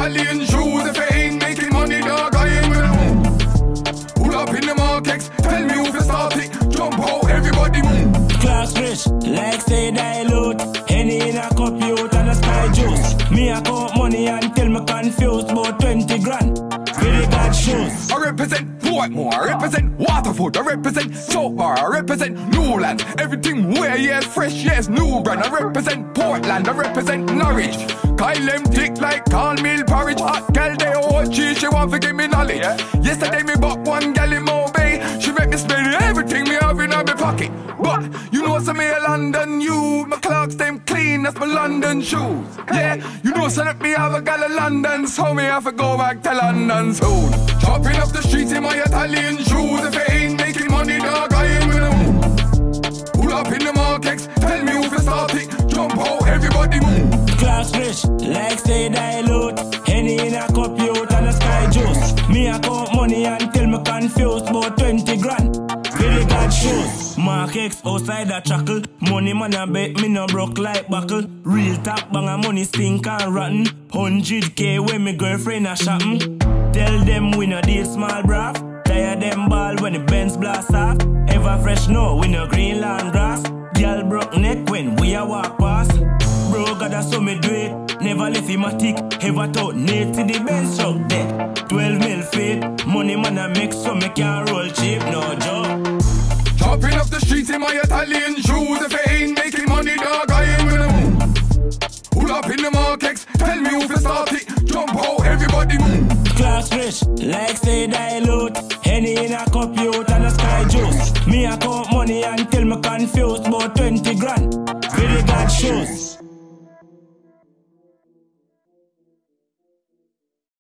Italian shoes. If it ain't making money, dog, I ain't gonna move. Pull up in the markets, tell me who to start it. Jump out, everybody move. Class rich, like say dilute. Henny in a cup, youth and a sky juice. Me I count money until me confused. About 20 grand, really got shoes. I represent Portmore, I represent Waterford, I represent Soap Bar, I represent Newland. Everything where, yes, fresh, yes, new brand. I represent Portland, I represent Norwich. Kyle them thick like cornmeal porridge. Hot gal they all cheese, she want to give me knowledge. Yesterday me bought one gal in Mobay. She make me spend everything me have in my pocket. But you know some me a London you. My clocks them clean, that's my London shoes. Yeah, you know some let me have a gal in London, so me have to go back to London soon. Chopping up the streets in my Italian shoes. If it ain't making money, dog, I ain't gonna move. Pull up in the markets, tell me who to start it. Jump out, everybody move. Class rich, like say dilute. Henny in a cup, youth and a sky juice. Me I count money until me confused. About 20 grand, really got shoes. Mark X outside a chuckle. Money man a bet me no broke like buckle. Real top bang a money stink and rotten. 100K when me girlfriend a shopping. Tell them we no deal small braff. Tire them ball when the Benz blast off. Ever fresh no, we no green land grass. Girl broke neck when we a walk past. Bro gotta so me do it. Never left him a tick. Ever thought Nate to the Benz truck there. 12 mil fit. Money man a make so me can roll cheap, no joke. Chopping up the streets in my Italian shoes. If it ain't making money, dog, I ain't gonna move. Pull up in the markets, tell me who to start it. Jump out, everybody move. Class rich, like say dilute. Henny in a cup, youth and a sky juice. Me I count money until me confused. About 20 grand, really got shoes.